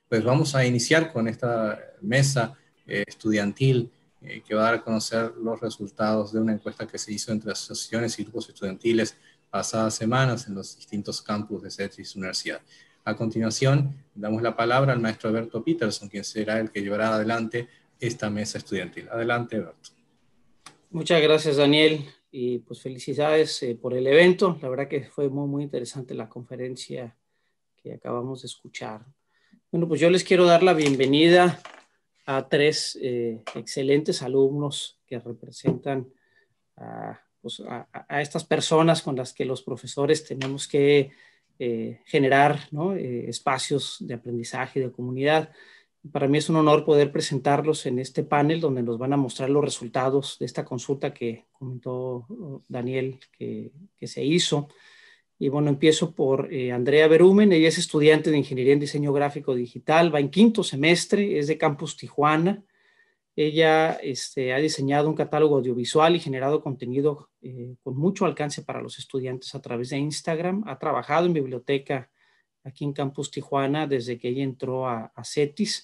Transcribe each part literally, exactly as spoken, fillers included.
Pues vamos a iniciar con esta mesa eh, estudiantil eh, que va a dar a conocer los resultados de una encuesta que se hizo entre asociaciones y grupos estudiantiles pasadas semanas en los distintos campus de CETIS Universidad. A continuación, damos la palabra al maestro Alberto Peterson, quien será el que llevará adelante esta mesa estudiantil. Adelante, Alberto. Muchas gracias, Daniel, y pues felicidades eh, por el evento. La verdad que fue muy, muy interesante la conferencia que acabamos de escuchar. Bueno, pues yo les quiero dar la bienvenida a tres eh, excelentes alumnos que representan a, pues a, a estas personas con las que los profesores tenemos que eh, generar, ¿no? eh, espacios de aprendizaje y de comunidad. Para mí es un honor poder presentarlos en este panel donde nos van a mostrar los resultados de esta consulta que comentó Daniel que, que se hizo. Y bueno, empiezo por eh, Andrea Berumen. Ella es estudiante de Ingeniería en Diseño Gráfico Digital, va en quinto semestre, es de Campus Tijuana. Ella este, ha diseñado un catálogo audiovisual y generado contenido eh, con mucho alcance para los estudiantes a través de Instagram. Ha trabajado en biblioteca aquí en Campus Tijuana desde que ella entró a, a CETIS.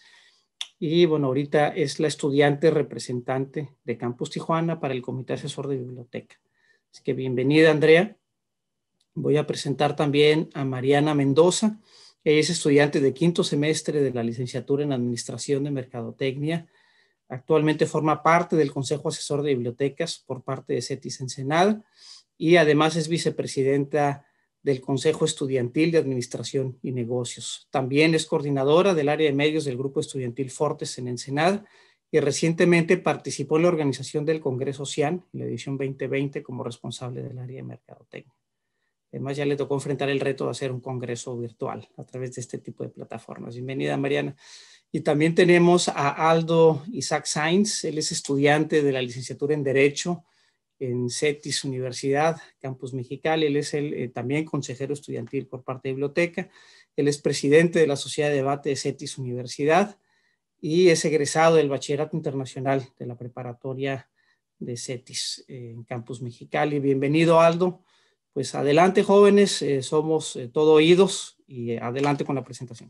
Y bueno, ahorita es la estudiante representante de Campus Tijuana para el Comité Asesor de Biblioteca. Así que bienvenida, Andrea. Voy a presentar también a Mariana Mendoza. Ella es estudiante de quinto semestre de la licenciatura en Administración de Mercadotecnia. Actualmente forma parte del Consejo Asesor de Bibliotecas por parte de CETIS Ensenada y además es vicepresidenta del Consejo Estudiantil de Administración y Negocios. También es coordinadora del área de medios del Grupo Estudiantil Fortes en Ensenada y recientemente participó en la organización del Congreso CIAN en la edición veinte veinte como responsable del área de Mercadotecnia. Además, ya le tocó enfrentar el reto de hacer un congreso virtual a través de este tipo de plataformas. Bienvenida, Mariana. Y también tenemos a Aldo Isaac Sainz. Él es estudiante de la licenciatura en Derecho en CETIS Universidad, Campus Mexicali. Él es el, eh, también consejero estudiantil por parte de Biblioteca. Él es presidente de la Sociedad de Debate de CETIS Universidad y es egresado del Bachillerato Internacional de la Preparatoria de CETIS eh, en Campus Mexicali. Bienvenido, Aldo. Pues adelante, jóvenes, eh, somos eh, todo oídos y eh, adelante con la presentación.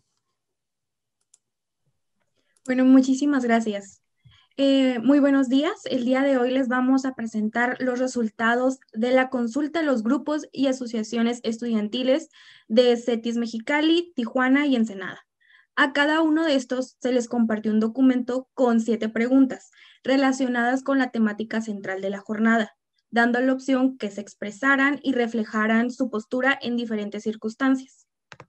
Bueno, muchísimas gracias. Eh, muy buenos días. El día de hoy les vamos a presentar los resultados de la consulta de los grupos y asociaciones estudiantiles de CETIS Mexicali, Tijuana y Ensenada. A cada uno de estos se les compartió un documento con siete preguntas relacionadas con la temática central de la jornada, dando la opción que se expresaran y reflejaran su postura en diferentes circunstancias.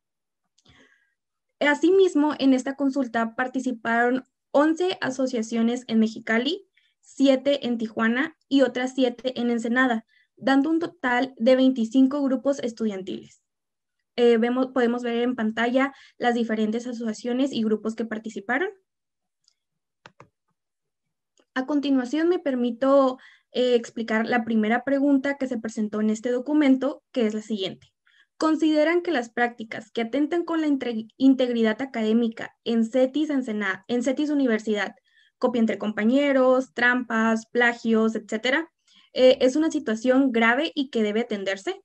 Asimismo, en esta consulta participaron once asociaciones en Mexicali, siete en Tijuana y otras siete en Ensenada, dando un total de veinticinco grupos estudiantiles. Eh, vemos, podemos ver en pantalla las diferentes asociaciones y grupos que participaron. A continuación me permito eh, explicar la primera pregunta que se presentó en este documento, que es la siguiente. ¿Consideran que las prácticas que atentan con la integridad académica en CETIS, Ensenada, en CETIS Universidad, copia entre compañeros, trampas, plagios, etcétera, eh, es una situación grave y que debe atenderse?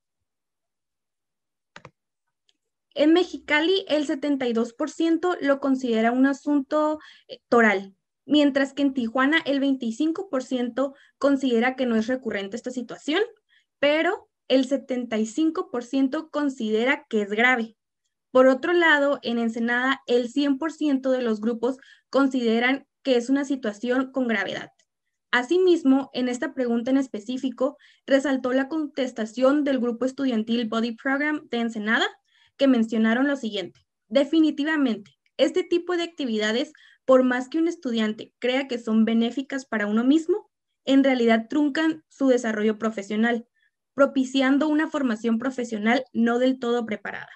En Mexicali, el setenta y dos por ciento lo considera un asunto toral, mientras que en Tijuana el veinticinco por ciento considera que no es recurrente esta situación, pero el setenta y cinco por ciento considera que es grave. Por otro lado, en Ensenada, el cien por ciento de los grupos consideran que es una situación con gravedad. Asimismo, en esta pregunta en específico, resaltó la contestación del grupo estudiantil Body Program de Ensenada, que mencionaron lo siguiente. Definitivamente, este tipo de actividades, por más que un estudiante crea que son benéficas para uno mismo, en realidad truncan su desarrollo profesional, propiciando una formación profesional no del todo preparada.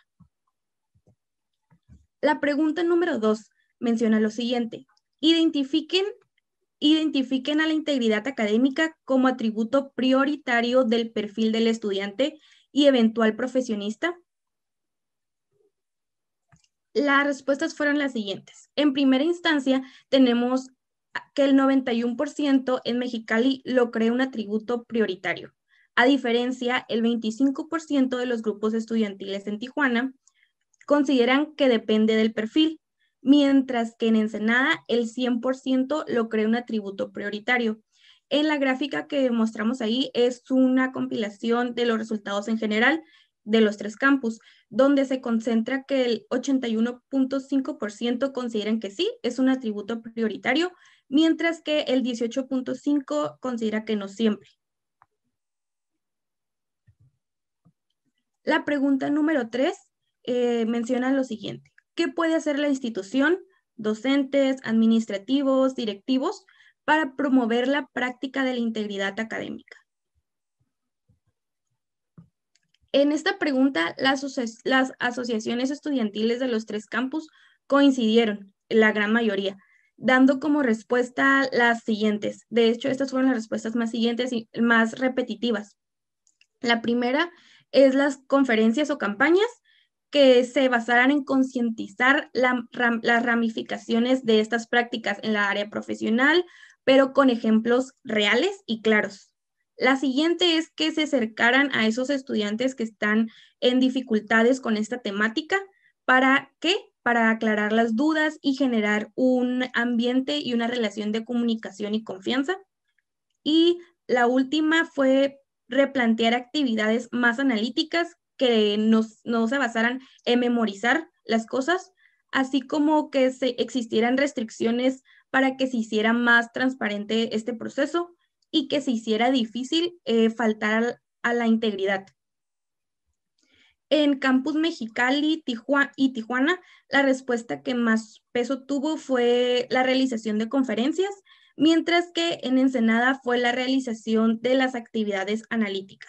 La pregunta número dos menciona lo siguiente. Identifiquen, identifiquen a la integridad académica como atributo prioritario del perfil del estudiante y eventual profesionista. Las respuestas fueron las siguientes. En primera instancia, tenemos que el noventa y uno por ciento en Mexicali lo cree un atributo prioritario. A diferencia, el veinticinco por ciento de los grupos estudiantiles en Tijuana consideran que depende del perfil, mientras que en Ensenada el cien por ciento lo cree un atributo prioritario. En la gráfica que mostramos ahí es una compilación de los resultados en general de los tres campus, donde se concentra que el ochenta y uno punto cinco por ciento consideran que sí, es un atributo prioritario, mientras que el dieciocho punto cinco por ciento considera que no siempre. La pregunta número tres eh, menciona lo siguiente. ¿Qué puede hacer la institución, docentes, administrativos, directivos, para promover la práctica de la integridad académica? En esta pregunta, las, las asociaciones estudiantiles de los tres campus coincidieron, la gran mayoría, dando como respuesta las siguientes. De hecho, estas fueron las respuestas más siguientes y más repetitivas. La primera es las conferencias o campañas que se basaran en concientizar la, ram, las ramificaciones de estas prácticas en la área profesional, pero con ejemplos reales y claros. La siguiente es que se acercaran a esos estudiantes que están en dificultades con esta temática. ¿Para qué? Para aclarar las dudas y generar un ambiente y una relación de comunicación y confianza. Y la última fue replantear actividades más analíticas que no, no se basaran en memorizar las cosas, así como que se existieran restricciones para que se hiciera más transparente este proceso y que se hiciera difícil eh, faltar a la integridad. En Campus Mexicali Tijuana, y Tijuana, la respuesta que más peso tuvo fue la realización de conferencias, mientras que en Ensenada fue la realización de las actividades analíticas.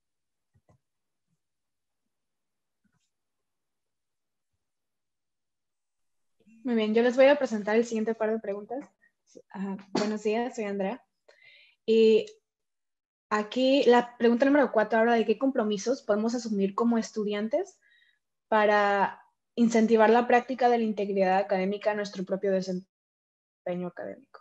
Muy bien, yo les voy a presentar el siguiente par de preguntas. Uh, buenos días, soy Andrea. Y aquí la pregunta número cuatro habla de qué compromisos podemos asumir como estudiantes para incentivar la práctica de la integridad académica en nuestro propio desempeño académico.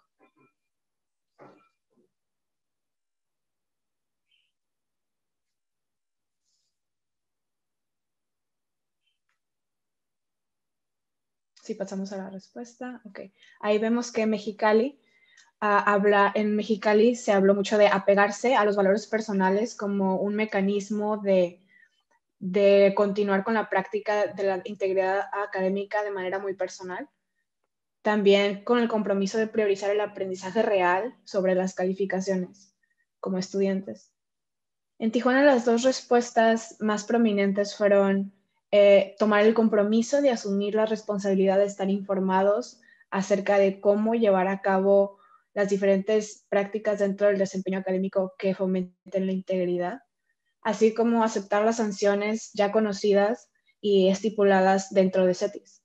Si pasamos a la respuesta, ok. Ahí vemos que Mexicali, uh, habla, en Mexicali se habló mucho de apegarse a los valores personales como un mecanismo de, de continuar con la práctica de la integridad académica de manera muy personal. También con el compromiso de priorizar el aprendizaje real sobre las calificaciones como estudiantes. En Tijuana las dos respuestas más prominentes fueron eh, tomar el compromiso de asumir la responsabilidad de estar informados acerca de cómo llevar a cabo las diferentes prácticas dentro del desempeño académico que fomenten la integridad, así como aceptar las sanciones ya conocidas y estipuladas dentro de CETIS.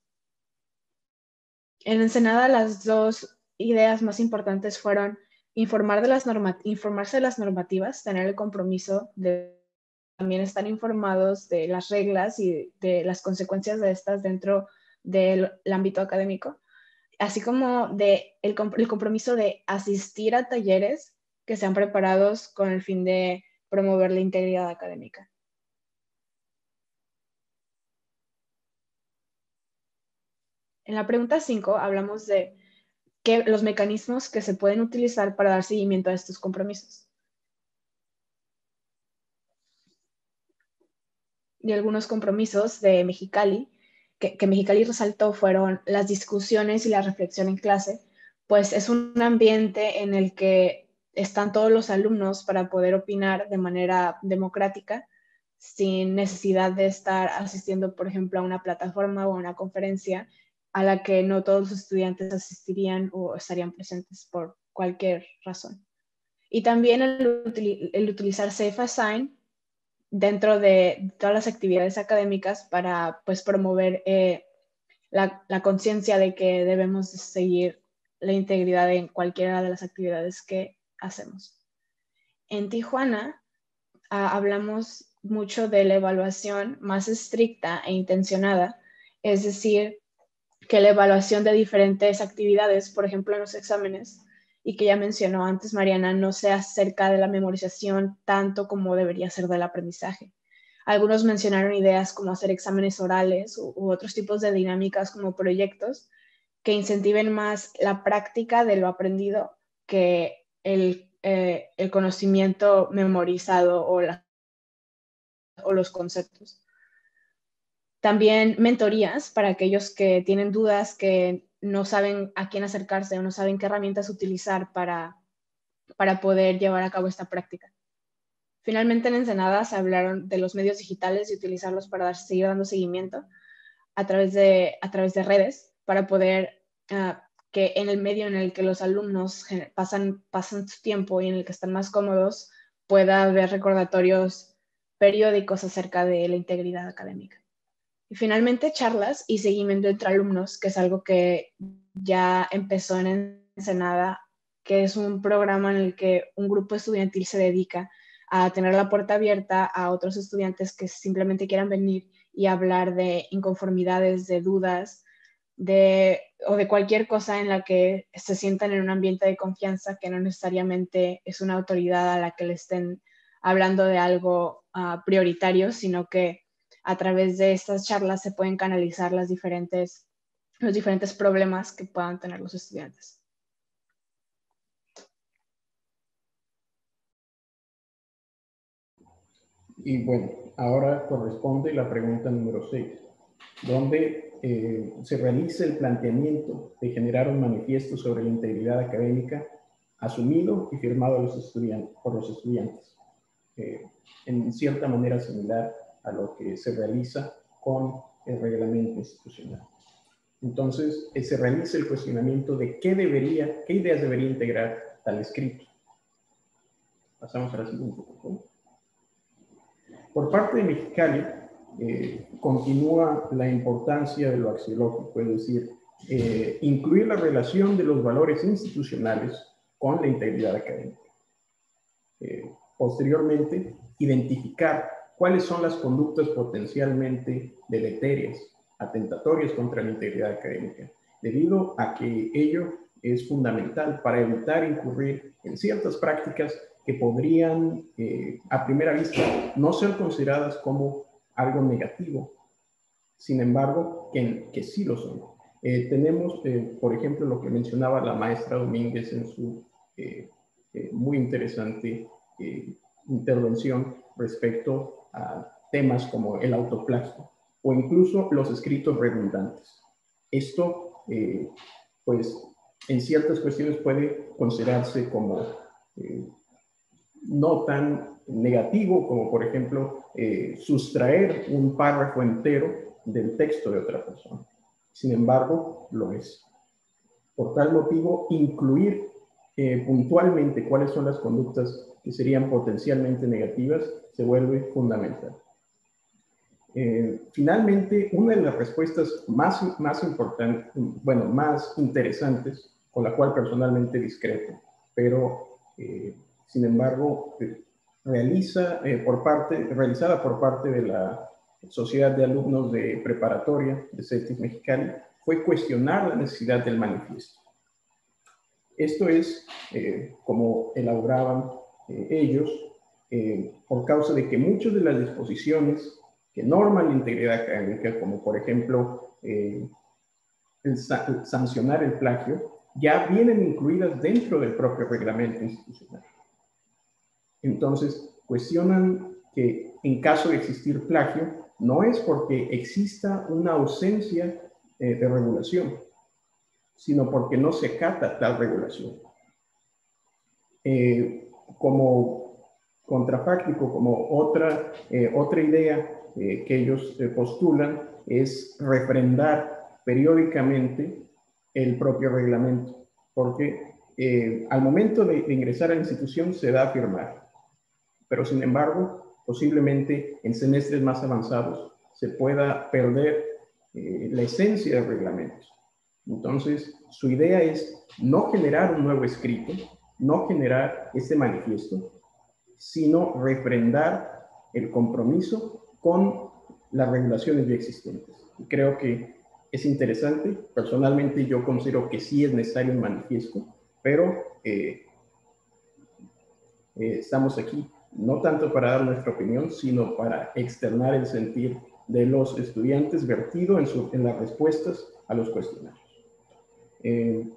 En Ensenada las dos ideas más importantes fueron informar de las norma- informarse de las normativas, tener el compromiso de también estar informados de las reglas y de las consecuencias de estas dentro del ámbito académico, así como de el, el compromiso de asistir a talleres que sean preparados con el fin de promover la integridad académica. En la pregunta cinco hablamos de que los mecanismos que se pueden utilizar para dar seguimiento a estos compromisos. Y algunos compromisos de Mexicali, que, que Mexicali resaltó, fueron las discusiones y la reflexión en clase, pues es un ambiente en el que están todos los alumnos para poder opinar de manera democrática, sin necesidad de estar asistiendo, por ejemplo, a una plataforma o a una conferencia a la que no todos los estudiantes asistirían o estarían presentes por cualquier razón. Y también el, el utilizar Safe Assign dentro de todas las actividades académicas para pues, promover eh, la, la conciencia de que debemos seguir la integridad en cualquiera de las actividades que hacemos. En Tijuana uh, hablamos mucho de la evaluación más estricta e intencionada, es decir, que la evaluación de diferentes actividades, por ejemplo en los exámenes, y que ya mencionó antes Mariana, no se acerca de la memorización tanto como debería ser del aprendizaje. Algunos mencionaron ideas como hacer exámenes orales u, u otros tipos de dinámicas como proyectos que incentiven más la práctica de lo aprendido que el, eh, el conocimiento memorizado o, la, o los conceptos. También mentorías para aquellos que tienen dudas, que no saben a quién acercarse o no saben qué herramientas utilizar para, para poder llevar a cabo esta práctica. Finalmente, en Ensenada se hablaron de los medios digitales y utilizarlos para dar, seguir dando seguimiento a través de, a través de redes para poder uh, que en el medio en el que los alumnos pasan, pasan su tiempo y en el que están más cómodos pueda haber recordatorios periódicos acerca de la integridad académica. Y finalmente, charlas y seguimiento entre alumnos, que es algo que ya empezó en Ensenada, que es un programa en el que un grupo estudiantil se dedica a tener la puerta abierta a otros estudiantes que simplemente quieran venir y hablar de inconformidades, de dudas, de, o de cualquier cosa en la que se sientan en un ambiente de confianza, que no necesariamente es una autoridad a la que le estén hablando de algo uh, prioritario, sino que a través de estas charlas se pueden canalizar las diferentes, los diferentes problemas que puedan tener los estudiantes. Y bueno, ahora corresponde la pregunta número seis, donde eh, se realiza el planteamiento de generar un manifiesto sobre la integridad académica asumido y firmado a los estudiantes, por los estudiantes, eh, en cierta manera similar a lo que se realiza con el reglamento institucional. Entonces, eh, se realiza el cuestionamiento de qué debería, qué ideas debería integrar tal escrito. Pasamos a la siguiente, por favor. Por parte de Mexicali, eh, continúa la importancia de lo axiológico, es decir, eh, incluir la relación de los valores institucionales con la integridad académica. Eh, posteriormente, identificar cuáles son las conductas potencialmente deleterias, atentatorias contra la integridad académica, debido a que ello es fundamental para evitar incurrir en ciertas prácticas que podrían, eh, a primera vista, no ser consideradas como algo negativo, sin embargo, que, que sí lo son. Eh, tenemos, eh, por ejemplo, lo que mencionaba la maestra Domínguez en su eh, eh, muy interesante eh, intervención respecto a temas como el autoplagio o incluso los escritos redundantes. Esto, eh, pues, en ciertas cuestiones puede considerarse como eh, no tan negativo como, por ejemplo, eh, sustraer un párrafo entero del texto de otra persona. Sin embargo, lo es. Por tal motivo, incluir eh, puntualmente cuáles son las conductas que serían potencialmente negativas se vuelve fundamental. Eh, finalmente, una de las respuestas más, más importantes, bueno, más interesantes, con la cual personalmente discrepo, pero eh, sin embargo, eh, realiza, eh, por parte, realizada por parte de la Sociedad de Alumnos de Preparatoria de CETIS Mexicali, fue cuestionar la necesidad del manifiesto. Esto es, eh, como elaboraban eh, ellos, eh, por causa de que muchas de las disposiciones que norman la integridad académica, como por ejemplo eh, el, sa el sancionar el plagio, ya vienen incluidas dentro del propio reglamento institucional. Entonces, cuestionan que en caso de existir plagio, no es porque exista una ausencia eh, de regulación, sino porque no se acata tal regulación. Eh, como contrafáctico, como otra, eh, otra idea eh, que ellos eh, postulan es refrendar periódicamente el propio reglamento, porque eh, al momento de, de ingresar a la institución se da a firmar, pero sin embargo, posiblemente en semestres más avanzados se pueda perder eh, la esencia del reglamento. Entonces, su idea es no generar un nuevo escrito, no generar este manifiesto, sino refrendar el compromiso con las regulaciones ya existentes. Y creo que es interesante. Personalmente yo considero que sí es necesario un manifiesto, pero eh, eh, estamos aquí no tanto para dar nuestra opinión, sino para externar el sentir de los estudiantes vertido en, su, en las respuestas a los cuestionarios. Eh,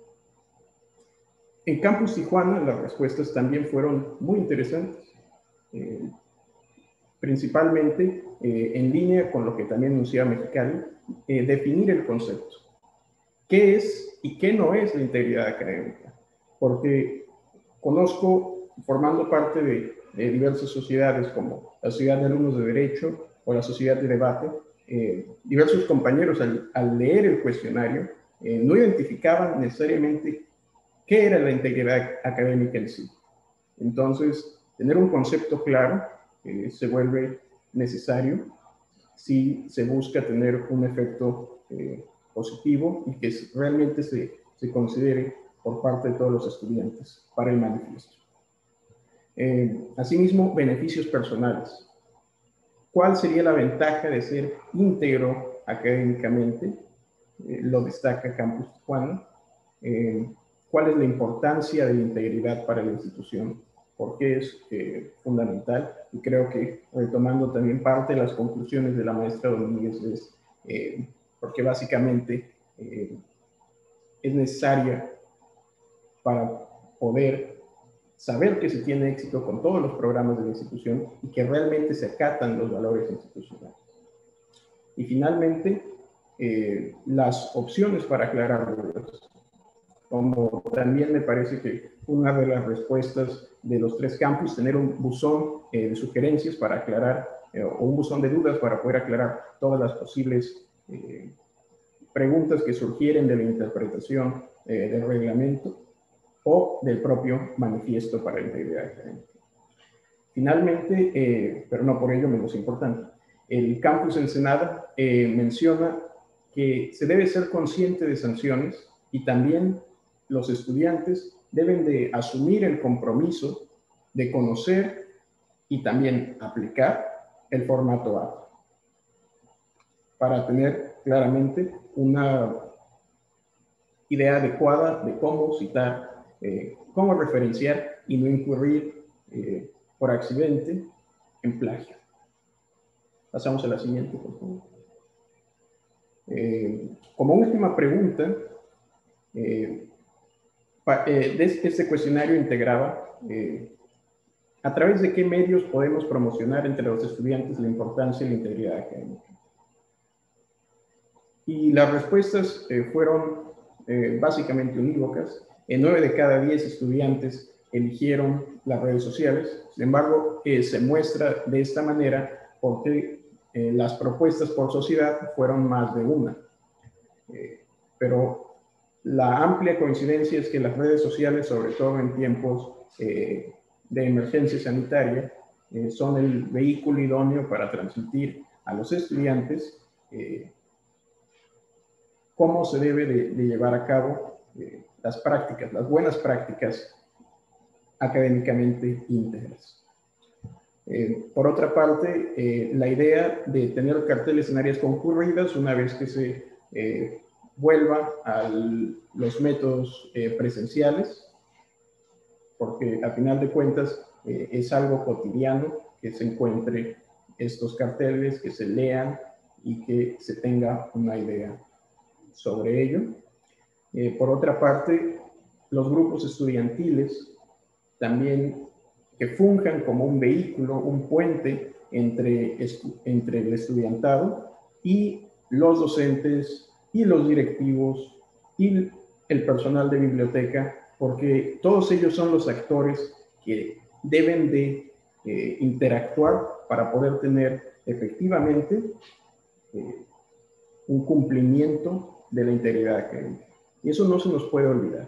en Campus Tijuana las respuestas también fueron muy interesantes, eh, principalmente eh, en línea con lo que también anunciaba Mexicali, eh, definir el concepto. ¿Qué es y qué no es la integridad académica? Porque conozco, formando parte de, de diversas sociedades como la Sociedad de Alumnos de Derecho o la Sociedad de Debate, eh, diversos compañeros al, al leer el cuestionario eh, no identificaban necesariamente qué era la integridad académica en sí. Entonces, tener un concepto claro eh, se vuelve necesario si se busca tener un efecto eh, positivo y que realmente se, se considere por parte de todos los estudiantes para el manifiesto. Eh, asimismo, beneficios personales. ¿Cuál sería la ventaja de ser íntegro académicamente? Eh, lo destaca Campus Tijuana. Eh, ¿Cuál es la importancia de la integridad para la institución? Porque es eh, fundamental, y creo que retomando también parte de las conclusiones de la maestra Domínguez es eh, porque básicamente eh, es necesaria para poder saber que se tiene éxito con todos los programas de la institución y que realmente se acatan los valores institucionales. Y finalmente, eh, las opciones para aclarar dudas. Como también me parece que una de las respuestas de los tres campus, tener un buzón eh, de sugerencias para aclarar, eh, o un buzón de dudas para poder aclarar todas las posibles eh, preguntas que surgieren de la interpretación eh, del reglamento o del propio manifiesto para la integridad académica. Finalmente, eh, pero no por ello menos importante, el campus Ensenada eh, menciona que se debe ser consciente de sanciones y también los estudiantes deben de asumir el compromiso de conocer y también aplicar el formato A para tener claramente una idea adecuada de cómo citar, eh, cómo referenciar y no incurrir eh, por accidente en plagio. Pasamos a la siguiente, por favor. Eh, como última pregunta, eh, Eh, de este cuestionario integraba eh, a través de qué medios podemos promocionar entre los estudiantes la importancia y la integridad académica. Y las respuestas eh, fueron eh, básicamente unívocas. En nueve de cada diez estudiantes eligieron las redes sociales. Sin embargo, eh, se muestra de esta manera porque eh, las propuestas por sociedad fueron más de una. Eh, pero la amplia coincidencia es que las redes sociales, sobre todo en tiempos eh, de emergencia sanitaria, eh, son el vehículo idóneo para transmitir a los estudiantes eh, cómo se debe de, de llevar a cabo eh, las prácticas, las buenas prácticas académicamente íntegras. Eh, por otra parte, eh, la idea de tener carteles en áreas concurridas, una vez que se eh, vuelva a los métodos eh, presenciales, porque a final de cuentas eh, es algo cotidiano que se encuentre estos carteles, que se lean y que se tenga una idea sobre ello. Eh, por otra parte, los grupos estudiantiles también que funjan como un vehículo, un puente entre, entre el estudiantado y los docentes y los directivos y el personal de biblioteca, porque todos ellos son los actores que deben de eh, interactuar para poder tener efectivamente eh, un cumplimiento de la integridad académica. Y eso no se nos puede olvidar.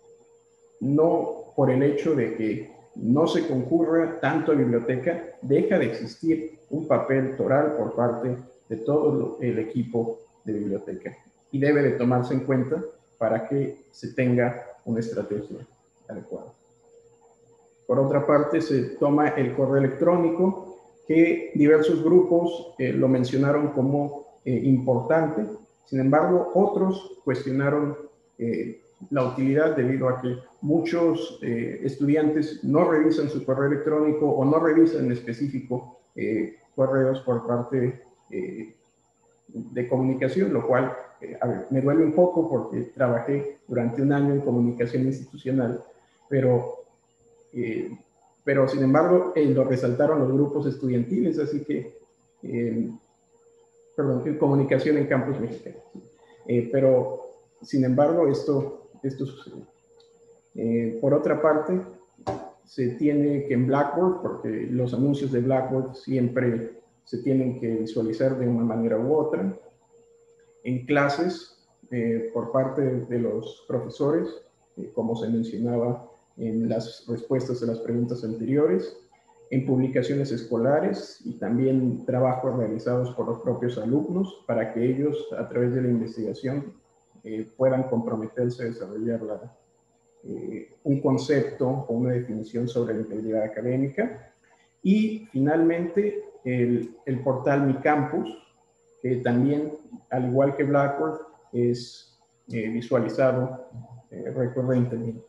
No por el hecho de que no se concurra tanto a biblioteca, deja de existir un papel toral por parte de todo el equipo de biblioteca. Y debe de tomarse en cuenta para que se tenga una estrategia adecuada. Por otra parte, se toma el correo electrónico, que diversos grupos eh, lo mencionaron como eh, importante. Sin embargo, otros cuestionaron eh, la utilidad debido a que muchos eh, estudiantes no revisan su correo electrónico o no revisan en específico eh, correos por parte eh, de comunicación, lo cual eh, a ver, me duele un poco porque trabajé durante un año en comunicación institucional, pero, eh, pero sin embargo eh, lo resaltaron los grupos estudiantiles, así que, eh, perdón, en comunicación en campus mexicano. Eh, pero sin embargo esto, esto sucede. Eh, por otra parte, se tiene que en Blackboard, porque los anuncios de Blackboard siempre se tienen que visualizar de una manera u otra, en clases eh, por parte de los profesores, eh, como se mencionaba en las respuestas a las preguntas anteriores, en publicaciones escolares y también trabajos realizados por los propios alumnos para que ellos, a través de la investigación, eh, puedan comprometerse a desarrollar la, eh, un concepto o una definición sobre la integridad académica. Y finalmente, el, el portal Mi Campus, que también, al igual que Blackboard, es eh, visualizado eh, recurrentemente.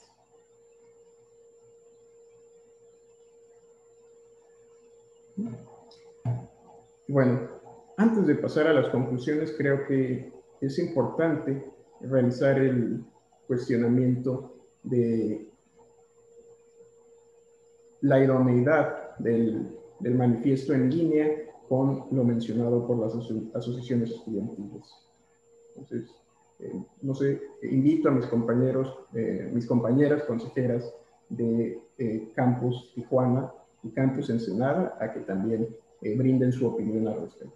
Bueno, antes de pasar a las conclusiones, creo que es importante realizar el cuestionamiento de la idoneidad del, del manifiesto en línea con lo mencionado por las aso asociaciones estudiantiles. Entonces, eh, no sé, invito a mis compañeros, eh, mis compañeras consejeras de eh, Campus Tijuana y Campus Ensenada a que también eh, brinden su opinión al respecto.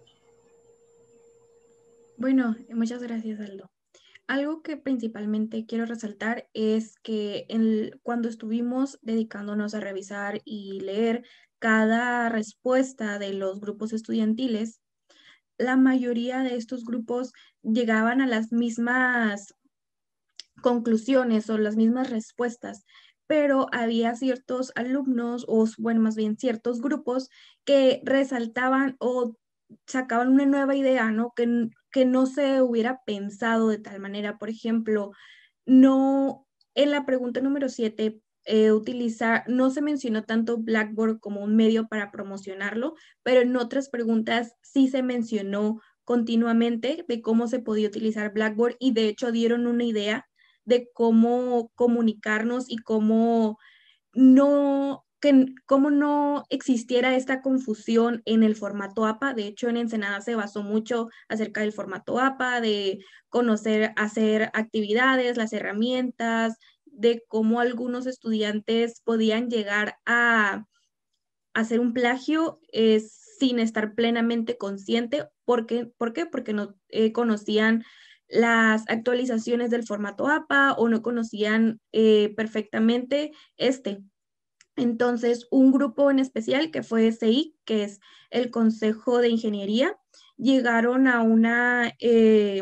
Bueno, muchas gracias, Aldo. Algo que principalmente quiero resaltar es que en, cuando estuvimos dedicándonos a revisar y leer cada respuesta de los grupos estudiantiles, la mayoría de estos grupos llegaban a las mismas conclusiones o las mismas respuestas, pero había ciertos alumnos o, bueno, más bien ciertos grupos que resaltaban o sacaban una nueva idea, ¿no? Que, que no se hubiera pensado de tal manera. Por ejemplo, no, en la pregunta número siete, eh, utilizar, no se mencionó tanto Blackboard como un medio para promocionarlo, pero en otras preguntas sí se mencionó continuamente de cómo se podía utilizar Blackboard y de hecho dieron una idea de cómo comunicarnos y cómo no, que, cómo no existiera esta confusión en el formato A P A. De hecho, en Ensenada se basó mucho acerca del formato A P A, de conocer, hacer actividades, las herramientas, de cómo algunos estudiantes podían llegar a hacer un plagio eh, sin estar plenamente consciente. ¿Por qué? ¿Por qué? Porque no eh, conocían las actualizaciones del formato A P A o no conocían eh, perfectamente este. Entonces, un grupo en especial que fue S I, que es el Consejo de Ingeniería, llegaron a una eh,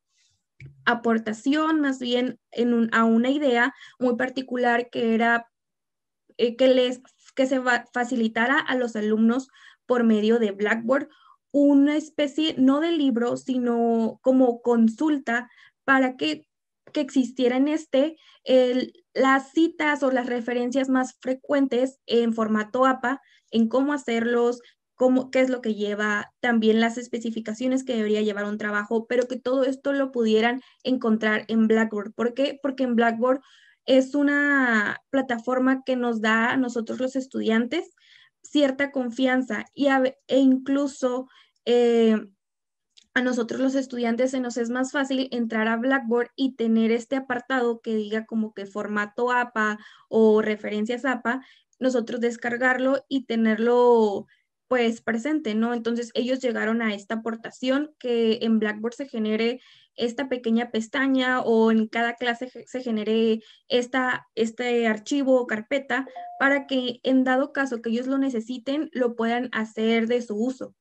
aportación, más bien en un, a una idea muy particular que era eh, que, les, que se va, facilitara a los alumnos por medio de Blackboard una especie, no de libro, sino como consulta para que, que existiera en este el, las citas o las referencias más frecuentes en formato A P A, en cómo hacerlos, cómo, qué es lo que lleva, también las especificaciones que debería llevar un trabajo, pero que todo esto lo pudieran encontrar en Blackboard. ¿Por qué? Porque en Blackboard es una plataforma que nos da a nosotros los estudiantes cierta confianza y a, e incluso eh, a nosotros los estudiantes se nos es más fácil entrar a Blackboard y tener este apartado que diga como que formato A P A o referencias A P A, nosotros descargarlo y tenerlo pues presente, ¿no? Entonces ellos llegaron a esta aportación que en Blackboard se genere esta pequeña pestaña o en cada clase se genere esta, este archivo o carpeta para que en dado caso que ellos lo necesiten, lo puedan hacer de su uso.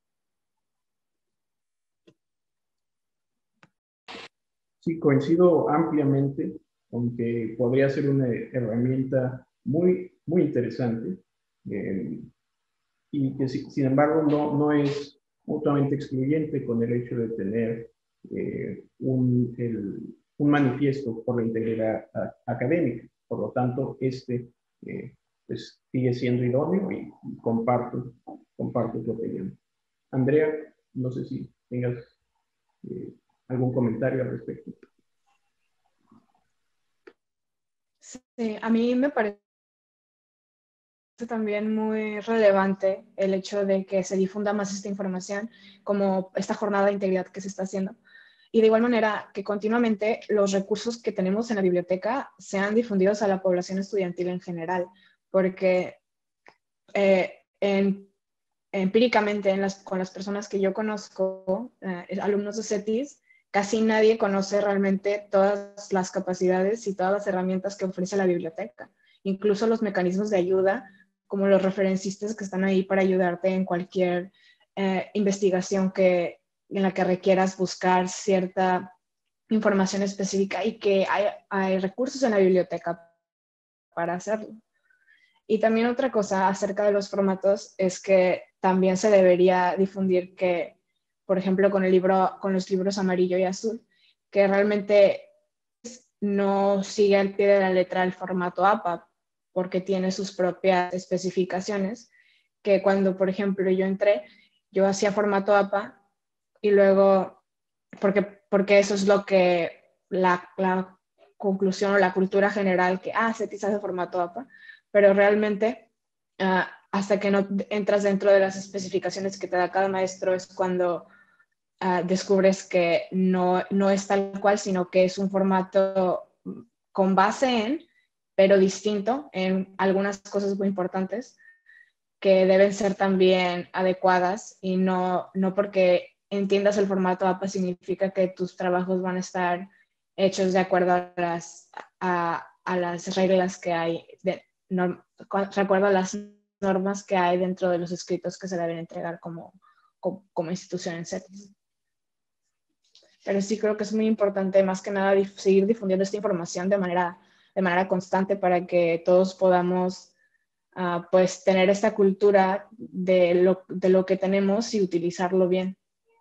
Sí, coincido ampliamente con que podría ser una herramienta muy, muy interesante eh, y que sin embargo no, no es mutuamente excluyente con el hecho de tener eh, un, el, un manifiesto por la integridad académica. Por lo tanto, este eh, pues sigue siendo idóneo y, y comparto, comparto tu opinión. Andrea, no sé si tengas eh, algún comentario al respecto. Sí, a mí me parece también muy relevante el hecho de que se difunda más esta información, como esta jornada de integridad que se está haciendo. Y de igual manera que continuamente los recursos que tenemos en la biblioteca sean difundidos a la población estudiantil en general, porque eh, en, empíricamente en las, con las personas que yo conozco, eh, alumnos de CETIS, casi nadie conoce realmente todas las capacidades y todas las herramientas que ofrece la biblioteca, incluso los mecanismos de ayuda, como los referencistas que están ahí para ayudarte en cualquier eh, investigación que, en la que requieras buscar cierta información específica, y que hay, hay recursos en la biblioteca para hacerlo. Y también otra cosa acerca de los formatos es que también se debería difundir que, por ejemplo, con el libro, con los libros amarillo y azul, que realmente no sigue al pie de la letra el formato A P A, porque tiene sus propias especificaciones, que cuando, por ejemplo, yo entré, yo hacía formato A P A y luego, porque, porque eso es lo que la, la conclusión o la cultura general, que, ah, CETIS hace formato A P A, pero realmente uh, hasta que no entras dentro de las especificaciones que te da cada maestro es cuando uh, descubres que no, no es tal cual, sino que es un formato con base en, pero distinto en algunas cosas muy importantes que deben ser también adecuadas, y no, no porque entiendas el formato A P A significa que tus trabajos van a estar hechos de acuerdo a las, a, a las reglas que hay, de, no, de acuerdo a las normas que hay dentro de los escritos que se deben entregar como, como, como institución en CETIS. Pero sí creo que es muy importante, más que nada, dif seguir difundiendo esta información de manera, de manera constante para que todos podamos uh, pues, tener esta cultura de lo, de lo que tenemos y utilizarlo bien.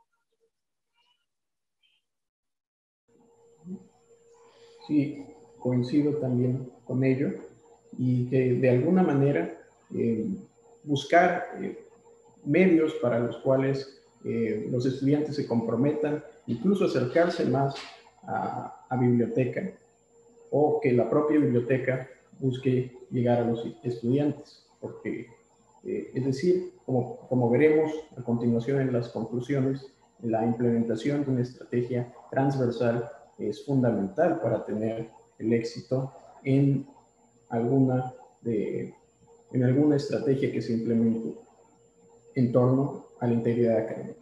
Sí, coincido también con ello, y que de alguna manera eh, buscar eh, medios para los cuales eh, los estudiantes se comprometan, incluso acercarse más a, a biblioteca, o que la propia biblioteca busque llegar a los estudiantes, porque, eh, es decir, como, como veremos a continuación en las conclusiones, la implementación de una estrategia transversal es fundamental para tener el éxito en alguna, de, en alguna estrategia que se implemente en torno a la integridad académica.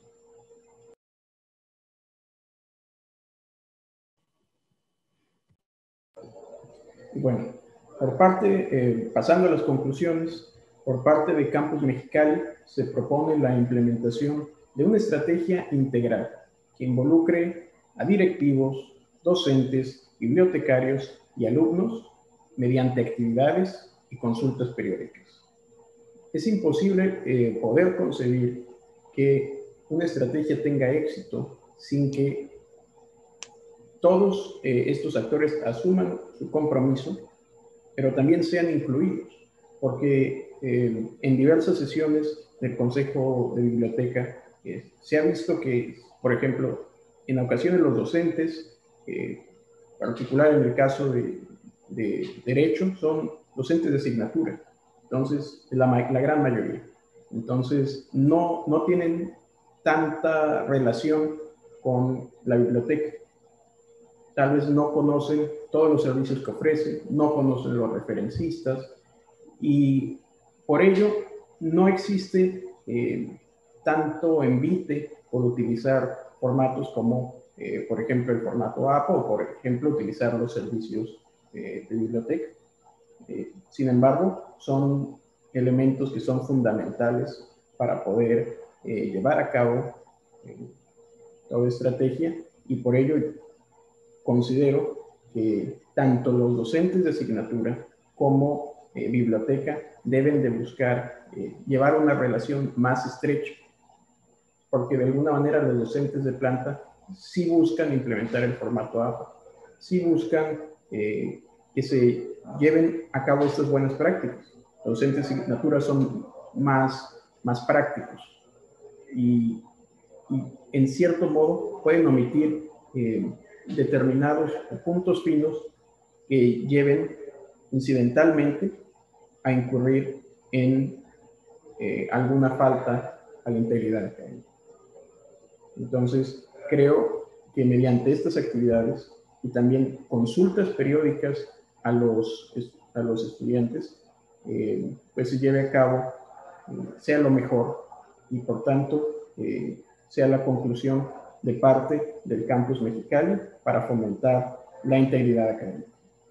Y bueno, por parte, eh, pasando a las conclusiones, por parte de Campus Mexicali se propone la implementación de una estrategia integral que involucre a directivos, docentes, bibliotecarios y alumnos mediante actividades y consultas periódicas. Es imposible eh, poder concebir que una estrategia tenga éxito sin que todos eh, estos actores asuman su compromiso, pero también sean incluidos, porque eh, en diversas sesiones del Consejo de Biblioteca eh, se ha visto que, por ejemplo, en ocasiones los docentes, eh, en particular en el caso de, de Derecho, son docentes de asignatura, entonces la, la gran mayoría. Entonces no, no tienen tanta relación con la biblioteca. Tal vez no conocen todos los servicios que ofrecen, no conocen los referencistas, y por ello no existe eh, tanto envite por utilizar formatos como, eh, por ejemplo, el formato A P A, o por ejemplo, utilizar los servicios eh, de biblioteca. Eh, sin embargo, son elementos que son fundamentales para poder eh, llevar a cabo eh, toda estrategia, y por ello considero que tanto los docentes de asignatura como eh, biblioteca deben de buscar eh, llevar una relación más estrecha, porque de alguna manera los docentes de planta sí buscan implementar el formato A P A, sí buscan eh, que se lleven a cabo estas buenas prácticas. Los docentes de asignatura son más, más prácticos, y, y en cierto modo pueden omitir eh, determinados puntos finos que lleven incidentalmente a incurrir en eh, alguna falta a la integridad académica. Entonces, creo que mediante estas actividades y también consultas periódicas a los, a los estudiantes, eh, pues se lleve a cabo, eh, sea lo mejor y por tanto eh, sea la conclusión de parte del Campus Mexicali para fomentar la integridad académica.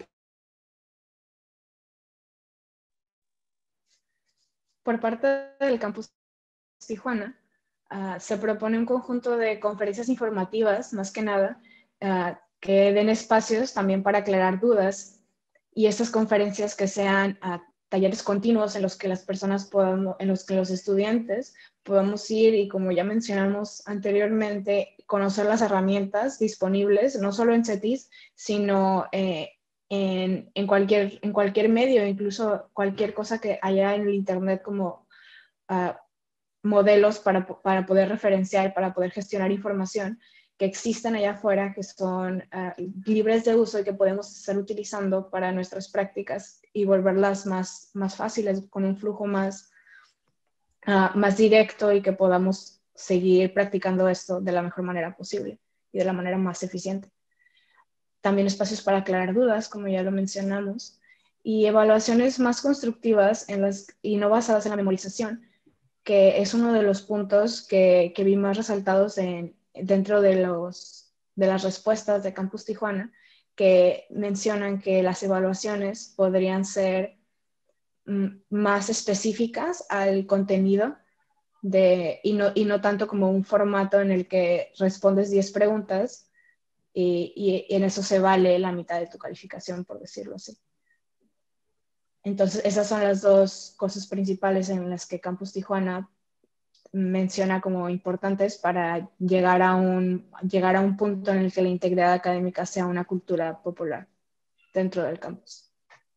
Por parte del Campus Tijuana, uh, se propone un conjunto de conferencias informativas, más que nada, uh, que den espacios también para aclarar dudas, y estas conferencias que sean uh, talleres continuos en los que las personas podamos, en los que los estudiantes podamos ir y, como ya mencionamos anteriormente, conocer las herramientas disponibles, no solo en CETIS, sino eh, en, en, cualquier, en cualquier medio, incluso cualquier cosa que haya en el Internet, como uh, modelos para, para poder referenciar, para poder gestionar información que existen allá afuera, que son uh, libres de uso y que podemos estar utilizando para nuestras prácticas y volverlas más, más fáciles, con un flujo más, uh, más directo, y que podamos seguir practicando esto de la mejor manera posible y de la manera más eficiente. También espacios para aclarar dudas, como ya lo mencionamos, y evaluaciones más constructivas en las, y no basadas en la memorización, que es uno de los puntos que, que vi más resaltados en, dentro de, los, de las respuestas de Campus Tijuana, que mencionan que las evaluaciones podrían ser mm, más específicas al contenido de, y, no, y no tanto como un formato en el que respondes diez preguntas y, y en eso se vale la mitad de tu calificación, por decirlo así. Entonces, esas son las dos cosas principales en las que Campus Tijuana menciona como importantes para llegar a, un, llegar a un punto en el que la integridad académica sea una cultura popular dentro del campus.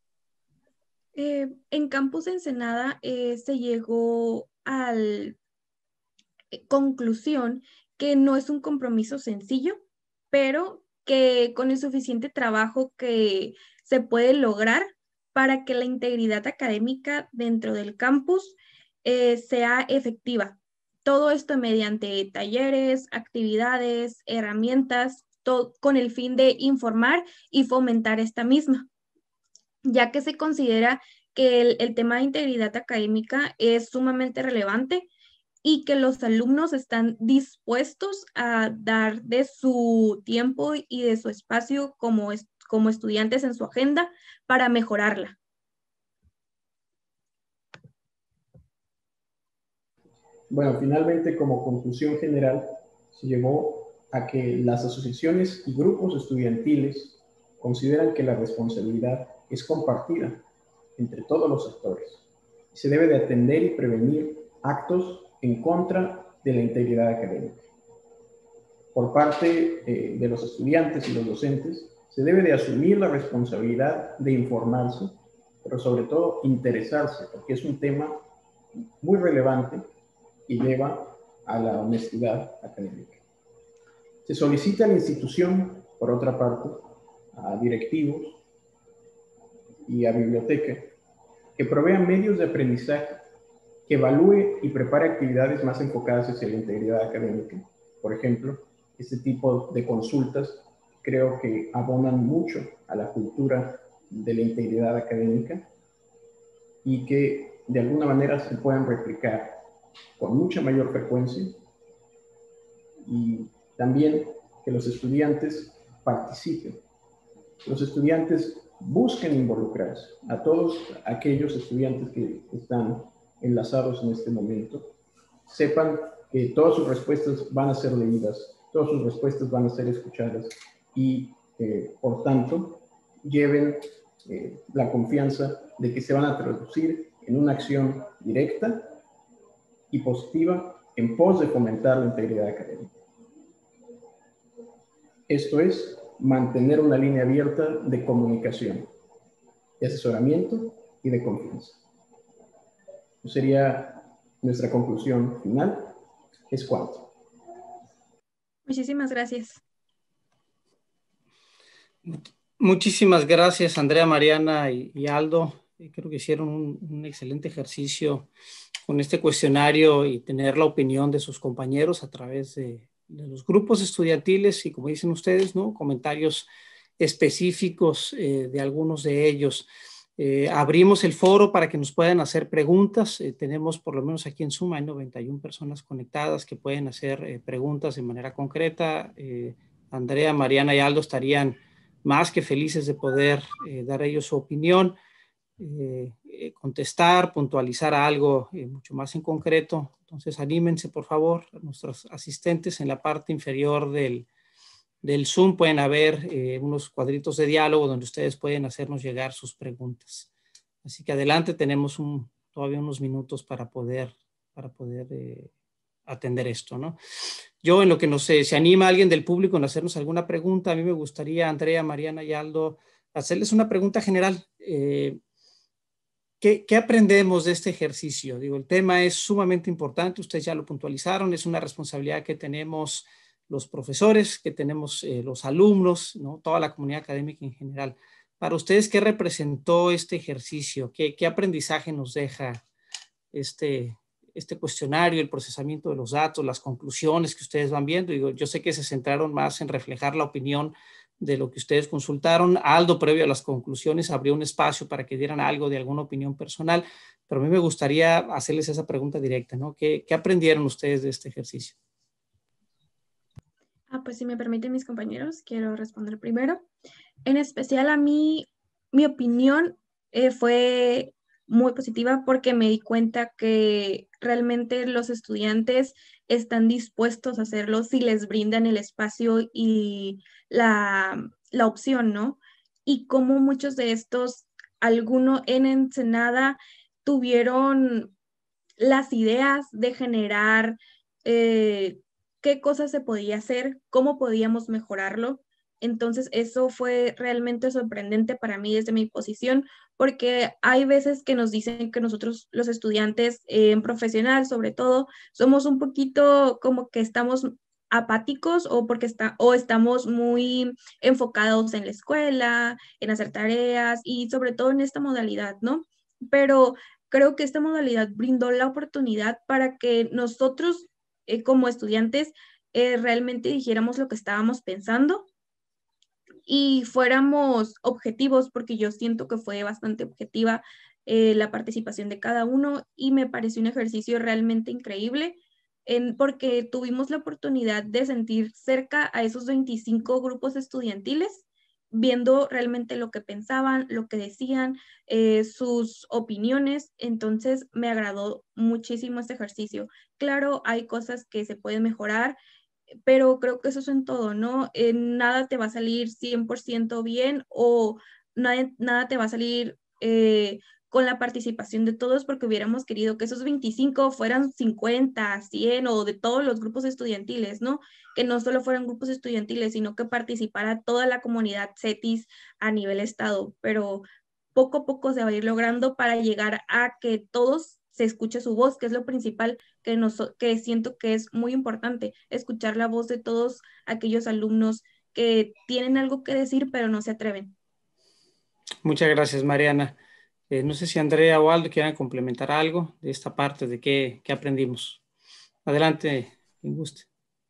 Eh, en Campus Ensenada eh, se llegó a la conclusión que no es un compromiso sencillo, pero que con el suficiente trabajo que se puede lograr para que la integridad académica dentro del campus eh, sea efectiva. Todo esto mediante talleres, actividades, herramientas, todo con el fin de informar y fomentar esta misma, ya que se considera que el, el tema de integridad académica es sumamente relevante y que los alumnos están dispuestos a dar de su tiempo y de su espacio como, es, como estudiantes en su agenda para mejorarla. Bueno, finalmente, como conclusión general, se llevó a que las asociaciones y grupos estudiantiles consideran que la responsabilidad es compartida entre todos los sectores. Se debe de atender y prevenir actos en contra de la integridad académica. Por parte eh, de los estudiantes y los docentes, se debe de asumir la responsabilidad de informarse, pero sobre todo interesarse, porque es un tema muy relevante y lleva a la honestidad académica. Se solicita a la institución, por otra parte, a directivos y a biblioteca, que provean medios de aprendizaje, que evalúe y prepare actividades más enfocadas hacia la integridad académica. Por ejemplo, este tipo de consultas creo que abonan mucho a la cultura de la integridad académica y que de alguna manera se puedan replicar con mucha mayor frecuencia, y también que los estudiantes participen. Los estudiantes busquen involucrarse. A todos aquellos estudiantes que están enlazados en este momento, sepan que todas sus respuestas van a ser leídas, todas sus respuestas van a ser escuchadas y, eh, por tanto, lleven eh, la confianza de que se van a traducir en una acción directa y positiva en pos de fomentar la integridad académica. Esto es, mantener una línea abierta de comunicación, de asesoramiento y de confianza. Sería nuestra conclusión final, es cuanto. Muchísimas gracias. Muchísimas gracias, Andrea, Mariana y, y Aldo. Creo que hicieron un, un excelente ejercicio con este cuestionario y tener la opinión de sus compañeros a través de, de los grupos estudiantiles y, como dicen ustedes, ¿no?, comentarios específicos eh, de algunos de ellos. Eh, abrimos el foro para que nos puedan hacer preguntas. Eh, tenemos, por lo menos aquí en Zoom, hay noventa y una personas conectadas que pueden hacer eh, preguntas de manera concreta. Eh, Andrea, Mariana y Aldo estarían más que felices de poder eh, dar a ellos su opinión, eh, eh, contestar, puntualizar algo eh, mucho más en concreto. Entonces, anímense, por favor, nuestros asistentes en la parte inferior del, del Zoom pueden haber eh, unos cuadritos de diálogo donde ustedes pueden hacernos llegar sus preguntas. Así que adelante, tenemos un, todavía unos minutos para poder, para poder eh, atender esto, ¿no? Yo, en lo que nos se, se anima alguien del público en hacernos alguna pregunta, a mí me gustaría, Andrea, Mariana y Aldo, hacerles una pregunta general. Eh, ¿qué, ¿Qué aprendemos de este ejercicio? Digo, el tema es sumamente importante, ustedes ya lo puntualizaron, es una responsabilidad que tenemos los profesores, que tenemos eh, los alumnos, ¿no?, toda la comunidad académica en general. Para ustedes, ¿qué representó este ejercicio? ¿Qué, qué aprendizaje nos deja este este cuestionario, el procesamiento de los datos, las conclusiones que ustedes van viendo? Digo, yo sé que se centraron más en reflejar la opinión de lo que ustedes consultaron. Aldo, previo a las conclusiones, abrió un espacio para que dieran algo de alguna opinión personal, pero a mí me gustaría hacerles esa pregunta directa, ¿no? ¿Qué, qué aprendieron ustedes de este ejercicio? Ah, pues si me permiten mis compañeros, quiero responder primero. En especial a mí, mi opinión eh, fue muy positiva porque me di cuenta que realmente los estudiantes están dispuestos a hacerlo si les brindan el espacio y la, la opción, ¿no? Y como muchos de estos, algunos en Ensenada tuvieron las ideas de generar eh, qué cosas se podía hacer, cómo podíamos mejorarlo. Entonces, eso fue realmente sorprendente para mí desde mi posición, porque hay veces que nos dicen que nosotros, los estudiantes eh, en profesional, sobre todo, somos un poquito como que estamos apáticos o porque está, o estamos muy enfocados en la escuela, en hacer tareas y sobre todo en esta modalidad, ¿no? Pero creo que esta modalidad brindó la oportunidad para que nosotros eh, como estudiantes eh, realmente dijéramos lo que estábamos pensando y fuéramos objetivos, porque yo siento que fue bastante objetiva eh, la participación de cada uno y me pareció un ejercicio realmente increíble en, porque tuvimos la oportunidad de sentir cerca a esos veinticinco grupos estudiantiles, viendo realmente lo que pensaban, lo que decían, eh, sus opiniones. Entonces me agradó muchísimo este ejercicio. Claro, hay cosas que se pueden mejorar, pero creo que eso es en todo, ¿no? Eh, nada te va a salir cien por ciento bien o nada, nada te va a salir eh, con la participación de todos, porque hubiéramos querido que esos veinticinco fueran cincuenta, cien o de todos los grupos estudiantiles, ¿no? Que no solo fueran grupos estudiantiles, sino que participara toda la comunidad CETIS a nivel estado, pero poco a poco se va a ir logrando para llegar a que todos se escuche su voz, que es lo principal que, nos, que siento que es muy importante, escuchar la voz de todos aquellos alumnos que tienen algo que decir, pero no se atreven. Muchas gracias, Mariana. Eh, no sé si Andrea o Aldo quieran complementar algo de esta parte de qué, qué aprendimos. Adelante, quien guste.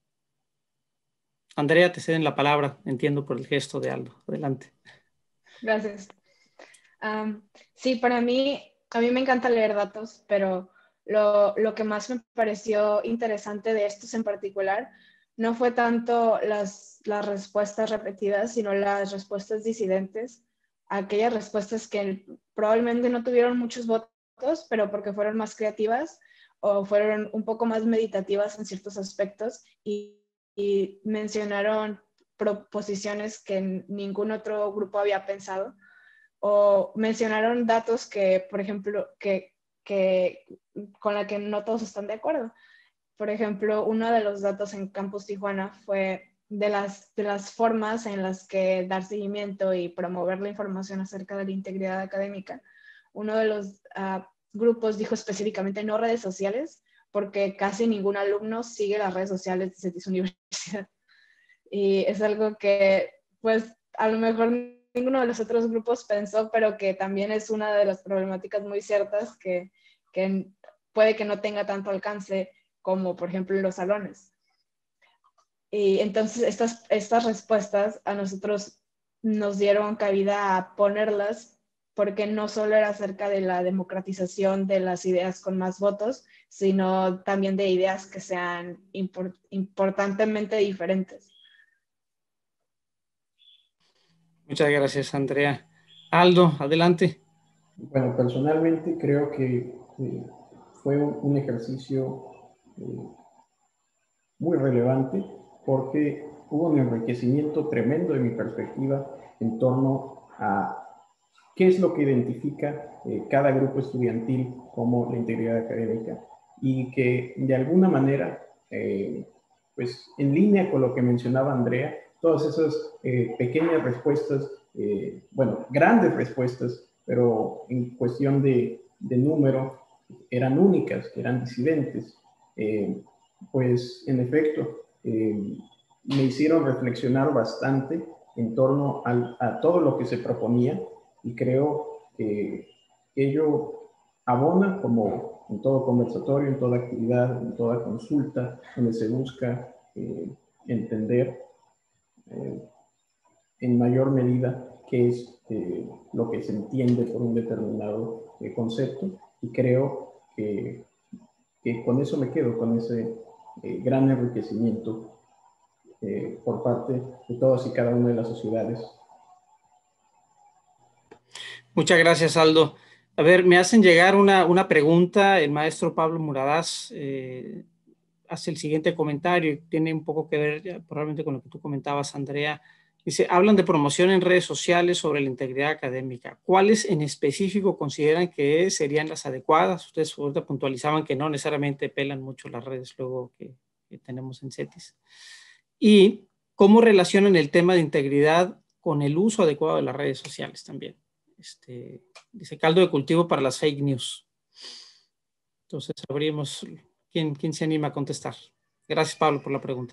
Andrea, te ceden la palabra, entiendo por el gesto de Aldo. Adelante. Gracias. Um, sí, para mí, a mí me encanta leer datos, pero lo, lo que más me pareció interesante de estos en particular no fue tanto las, las respuestas repetidas, sino las respuestas disidentes, aquellas respuestas que probablemente no tuvieron muchos votos, pero porque fueron más creativas o fueron un poco más meditativas en ciertos aspectos y, y mencionaron proposiciones que ningún otro grupo había pensado, o mencionaron datos que, por ejemplo, que, que, con la que no todos están de acuerdo. Por ejemplo, uno de los datos en Campus Tijuana fue de las, de las formas en las que dar seguimiento y promover la información acerca de la integridad académica. Uno de los uh, grupos dijo específicamente no redes sociales, porque casi ningún alumno sigue las redes sociales de CETIS Universidad. Y es algo que, pues, a lo mejor ninguno de los otros grupos pensó, pero que también es una de las problemáticas muy ciertas que, que puede que no tenga tanto alcance como, por ejemplo, en los salones. Y entonces estas, estas respuestas a nosotros nos dieron cabida a ponerlas, porque no solo era acerca de la democratización de las ideas con más votos, sino también de ideas que sean import, importantemente diferentes. Muchas gracias, Andrea. Aldo, adelante. Bueno, personalmente creo que eh, fue un, un ejercicio eh, muy relevante porque hubo un enriquecimiento tremendo de mi perspectiva en torno a qué es lo que identifica eh, cada grupo estudiantil como la integridad académica y que de alguna manera, eh, pues en línea con lo que mencionaba Andrea, todas esas eh, pequeñas respuestas, eh, bueno, grandes respuestas, pero en cuestión de, de número, eran únicas, eran disidentes. Eh, pues en efecto, eh, me hicieron reflexionar bastante en torno al, a todo lo que se proponía y creo que ello abona, como en todo conversatorio, en toda actividad, en toda consulta, donde se busca eh, entender eh, en mayor medida qué es eh, lo que se entiende por un determinado eh, concepto, y creo que, que con eso me quedo, con ese eh, gran enriquecimiento eh, por parte de todas y cada una de las sociedades. Muchas gracias, Aldo. A ver, me hacen llegar una, una pregunta. El maestro Pablo Muradás eh, hace el siguiente comentario y tiene un poco que ver ya, probablemente con lo que tú comentabas, Andrea. Dice, hablan de promoción en redes sociales sobre la integridad académica. ¿Cuáles en específico consideran que serían las adecuadas? Ustedes ahorita puntualizaban que no necesariamente pelan mucho las redes luego que, que tenemos en CETIS. ¿Y cómo relacionan el tema de integridad con el uso adecuado de las redes sociales también? Este, dice, caldo de cultivo para las fake news. Entonces, abrimos. ¿Quién, quién se anima a contestar? Gracias, Pablo, por la pregunta.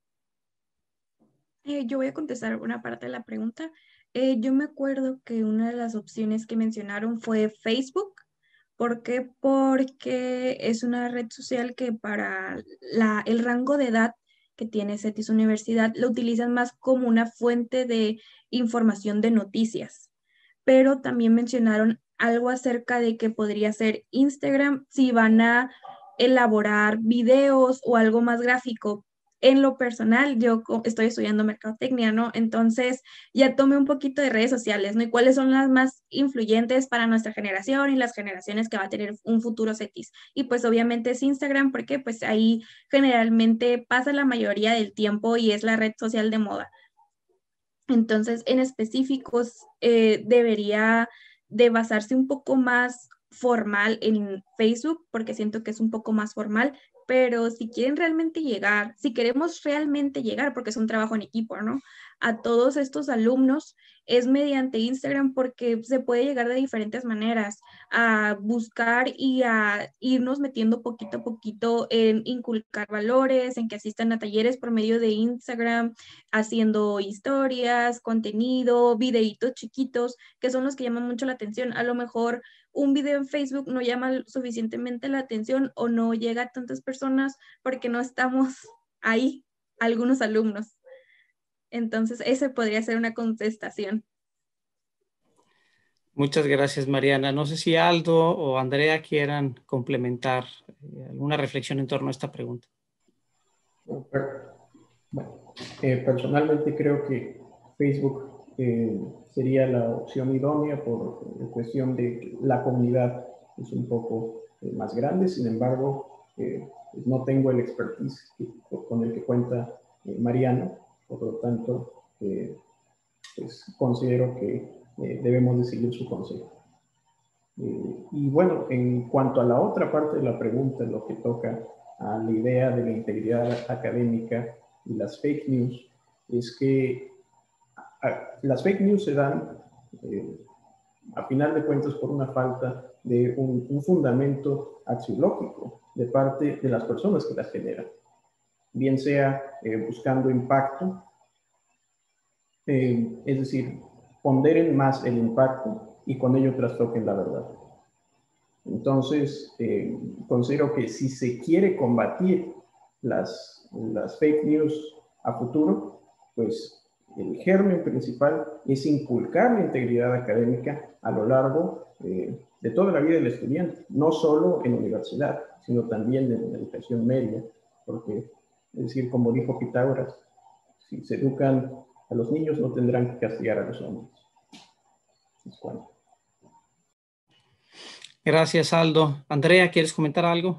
Eh, yo voy a contestar una parte de la pregunta. Eh, yo me acuerdo que una de las opciones que mencionaron fue Facebook. ¿Por qué? Porque es una red social que para la, el rango de edad que tiene CETIS Universidad lo utilizan más como una fuente de información de noticias. Pero también mencionaron algo acerca de que podría ser Instagram si van a elaborar videos o algo más gráfico. En lo personal, yo estoy estudiando mercadotecnia, ¿no? Entonces ya tomé un poquito de redes sociales, ¿no? Y cuáles son las más influyentes para nuestra generación y las generaciones que va a tener un futuro CETIS. Y pues obviamente es Instagram, porque pues ahí generalmente pasa la mayoría del tiempo y es la red social de moda. Entonces, en específicos, eh, debería de basarse un poco más formal en Facebook, porque siento que es un poco más formal, pero si quieren realmente llegar, si queremos realmente llegar, porque es un trabajo en equipo, ¿no? A todos estos alumnos, es mediante Instagram, porque se puede llegar de diferentes maneras, a buscar y a irnos metiendo poquito a poquito en inculcar valores, en que asistan a talleres por medio de Instagram, haciendo historias, contenido, videitos chiquitos, que son los que llaman mucho la atención. A lo mejor un video en Facebook no llama suficientemente la atención o no llega a tantas personas porque no estamos ahí, algunos alumnos. Entonces, ese podría ser una contestación. Muchas gracias, Mariana. No sé si Aldo o Andrea quieran complementar eh, alguna reflexión en torno a esta pregunta. Bueno, eh, personalmente creo que Facebook eh, sería la opción idónea por cuestión de que la comunidad es un poco eh, más grande. Sin embargo, eh, no tengo el expertise que, con el que cuenta eh, Mariana, por lo tanto, eh, pues considero que eh, debemos de seguir su consejo. Eh, y bueno, en cuanto a la otra parte de la pregunta, lo que toca a la idea de la integridad académica y las fake news, es que a, las fake news se dan, eh, a final de cuentas, por una falta de un, un fundamento axiológico de parte de las personas que las generan, bien sea eh, buscando impacto Eh, es decir, ponderen más el impacto y con ello trastoquen la verdad. Entonces, eh, considero que si se quiere combatir las, las fake news a futuro, pues el germen principal es inculcar la integridad académica a lo largo eh, de toda la vida del estudiante, no solo en universidad, sino también en la educación media, porque, es decir, como dijo Pitágoras, si se educan a los niños no tendrán que castigar a los hombres. Es cuando. Gracias, Aldo. Andrea, ¿quieres comentar algo?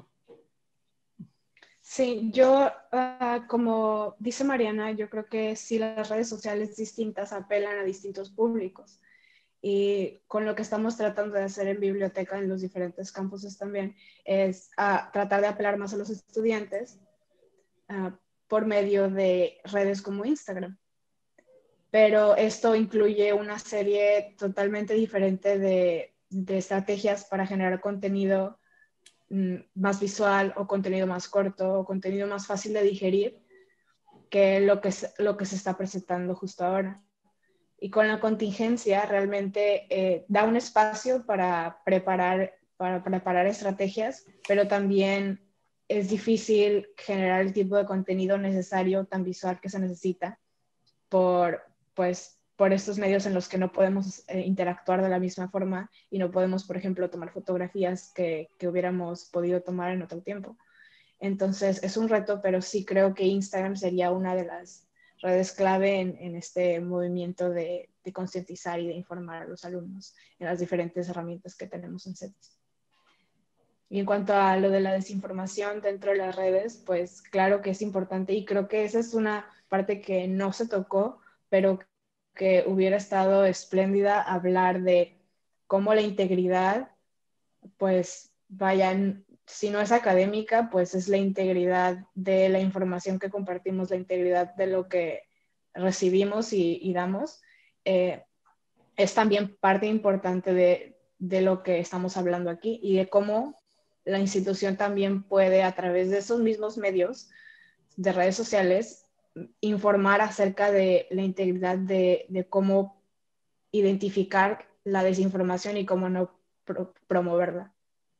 Sí, yo, uh, como dice Mariana, yo creo que sí las redes sociales distintas apelan a distintos públicos. Y con lo que estamos tratando de hacer en biblioteca en los diferentes campuses también es uh, tratar de apelar más a los estudiantes uh, por medio de redes como Instagram. Pero esto incluye una serie totalmente diferente de, de estrategias para generar contenido más visual o contenido más corto o contenido más fácil de digerir que lo que, lo que se está presentando justo ahora. Y con la contingencia realmente eh, da un espacio para preparar, para preparar estrategias, pero también es difícil generar el tipo de contenido necesario, tan visual que se necesita por, pues, por estos medios en los que no podemos eh, interactuar de la misma forma y no podemos, por ejemplo, tomar fotografías que, que hubiéramos podido tomar en otro tiempo. Entonces, es un reto, pero sí creo que Instagram sería una de las redes clave en, en este movimiento de, de concientizar y de informar a los alumnos en las diferentes herramientas que tenemos en CETIS. Y en cuanto a lo de la desinformación dentro de las redes, pues claro que es importante y creo que esa es una parte que no se tocó, pero que hubiera estado espléndida hablar de cómo la integridad, pues vayan, si no es académica, pues es la integridad de la información que compartimos, la integridad de lo que recibimos y, y damos, eh, es también parte importante de, de lo que estamos hablando aquí y de cómo la institución también puede, a través de esos mismos medios de redes sociales, informar acerca de la integridad de, de cómo identificar la desinformación y cómo no pro promoverla.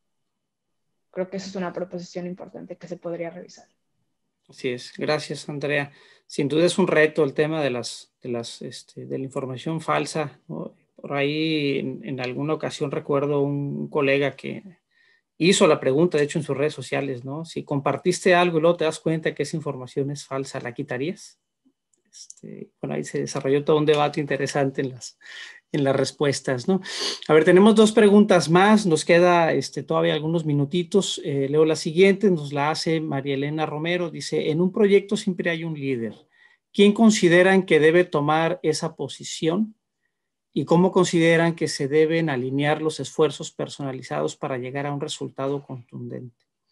Creo que eso es una proposición importante que se podría revisar. Así es. Gracias, Andrea. Sin duda es un reto el tema de, las, de, las, este, de la información falsa, ¿no? Por ahí en, en alguna ocasión recuerdo un colega que hizo la pregunta, de hecho en sus redes sociales, ¿no? Si compartiste algo y luego te das cuenta que esa información es falsa, ¿la quitarías? Este, bueno, ahí se desarrolló todo un debate interesante en las, en las respuestas, ¿no? A ver, tenemos dos preguntas más, nos queda este, todavía algunos minutitos. Eh, leo la siguiente, nos la hace María Elena Romero, dice, en un proyecto siempre hay un líder. ¿Quién consideran que debe tomar esa posición? ¿Y cómo consideran que se deben alinear los esfuerzos personalizados para llegar a un resultado contundente?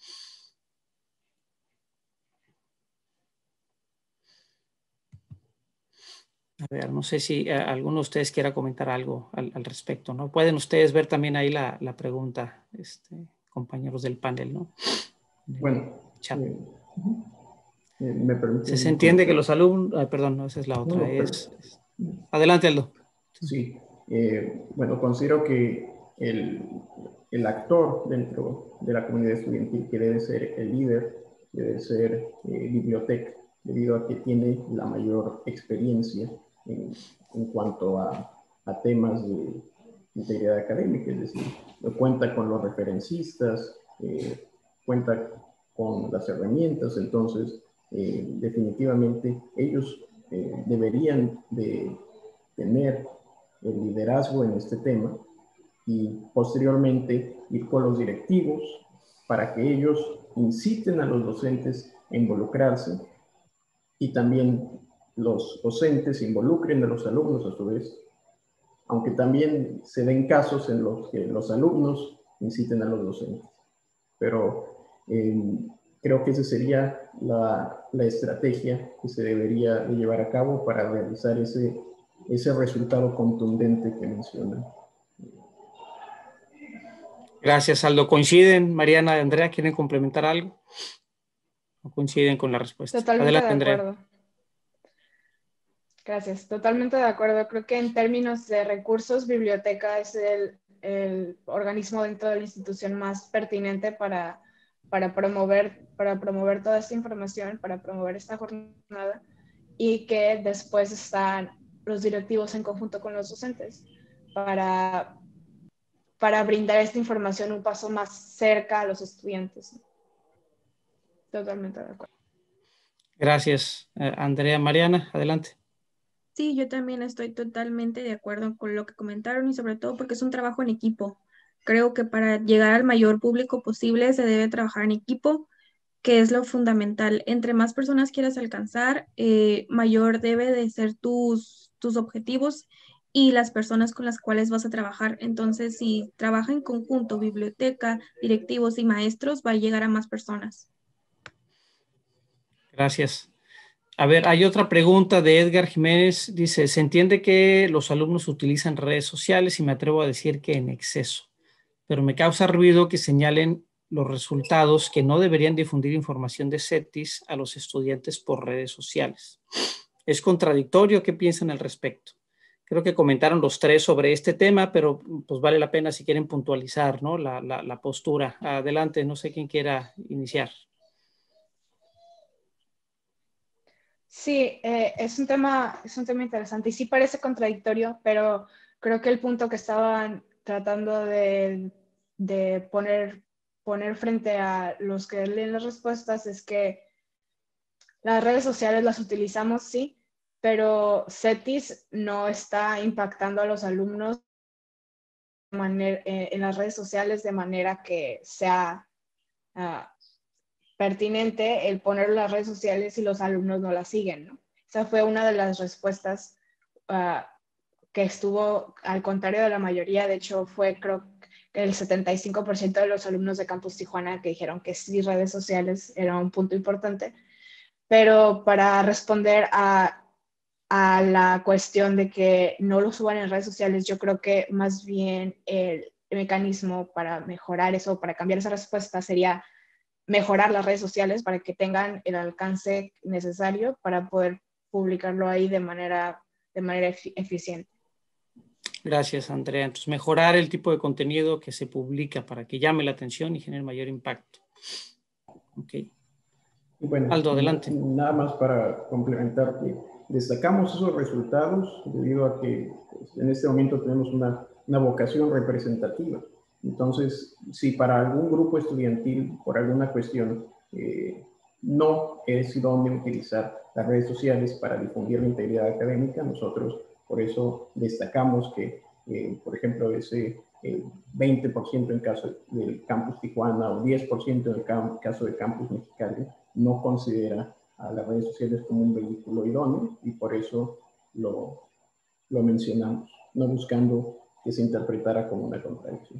A ver, no sé si uh, alguno de ustedes quiera comentar algo al, al respecto, ¿no? Pueden ustedes ver también ahí la, la pregunta, este, compañeros del panel, ¿no? Bueno, eh, eh, me permite. Se, se entiende que los alumnos, ay, perdón, no, esa es la otra. No, no, es, es, adelante, Aldo. Sí, eh, bueno, considero que el, el actor dentro de la comunidad estudiantil que debe ser el líder, debe ser eh, biblioteca, debido a que tiene la mayor experiencia en, en cuanto a, a temas de integridad académica, es decir, cuenta con los referencistas, eh, cuenta con las herramientas, entonces eh, definitivamente ellos eh, deberían de tener el liderazgo en este tema y posteriormente ir con los directivos para que ellos inciten a los docentes a involucrarse y también los docentes involucren a los alumnos a su vez, aunque también se den casos en los que los alumnos inciten a los docentes. Pero eh, creo que esa sería la, la estrategia que se debería de llevar a cabo para realizar ese, ese resultado contundente que mencionan. Gracias, Aldo. ¿Coinciden, Mariana y Andrea? ¿Quieren complementar algo? ¿O coinciden con la respuesta? Totalmente Adelante, de Andrea. acuerdo. Gracias, totalmente de acuerdo. Creo que en términos de recursos, biblioteca es el, el organismo dentro de la institución más pertinente para, para, promover, para promover toda esta información, para promover esta jornada, y que después están los directivos en conjunto con los docentes para, para brindar esta información un paso más cerca a los estudiantes. Totalmente de acuerdo. Gracias, eh, Andrea. Mariana, adelante. Sí, yo también estoy totalmente de acuerdo con lo que comentaron y sobre todo porque es un trabajo en equipo. Creo que para llegar al mayor público posible se debe trabajar en equipo, que es lo fundamental. Entre más personas quieras alcanzar, eh, mayor debe de ser tus, tus objetivos y las personas con las cuales vas a trabajar. Entonces, si trabaja en conjunto, biblioteca, directivos y maestros, va a llegar a más personas. Gracias. A ver, hay otra pregunta de Edgar Jiménez. Dice, se entiende que los alumnos utilizan redes sociales y me atrevo a decir que en exceso, pero me causa ruido que señalen los resultados que no deberían difundir información de CETIS a los estudiantes por redes sociales. ¿Es contradictorio? ¿Qué piensan al respecto? Creo que comentaron los tres sobre este tema, pero pues vale la pena si quieren puntualizar, ¿no? la, la, la postura. Adelante, no sé quién quiera iniciar. Sí, eh, es un tema, es un tema interesante y sí parece contradictorio, pero creo que el punto que estaban tratando de, de poner, poner frente a los que leen las respuestas es que las redes sociales las utilizamos, sí, pero CETIS no está impactando a los alumnos de manera, eh, en las redes sociales de manera que sea uh, pertinente el poner las redes sociales y los alumnos no las siguen, ¿no? Esa fue una de las respuestas uh, que estuvo al contrario de la mayoría. De hecho, fue creo que el setenta y cinco por ciento de los alumnos de Campus Tijuana que dijeron que sí, redes sociales era un punto importante. Pero para responder a, a la cuestión de que no lo suban en redes sociales, yo creo que más bien el mecanismo para mejorar eso, para cambiar esa respuesta sería mejorar las redes sociales para que tengan el alcance necesario para poder publicarlo ahí de manera, de manera efi- eficiente. Gracias, Andrea. Entonces, mejorar el tipo de contenido que se publica para que llame la atención y genere mayor impacto. Ok. Bueno, Aldo, adelante. Nada más para complementar, que destacamos esos resultados debido a que pues, en este momento tenemos una, una vocación representativa. Entonces, si para algún grupo estudiantil, por alguna cuestión, eh, no es idóneo utilizar las redes sociales para difundir la integridad académica, nosotros por eso destacamos que, eh, por ejemplo, ese eh, veinte por ciento en caso del Campus Tijuana o diez por ciento en el caso del Campus Mexicali, no considera a las redes sociales como un vehículo idóneo y por eso lo, lo mencionamos, no buscando que se interpretara como una contradicción.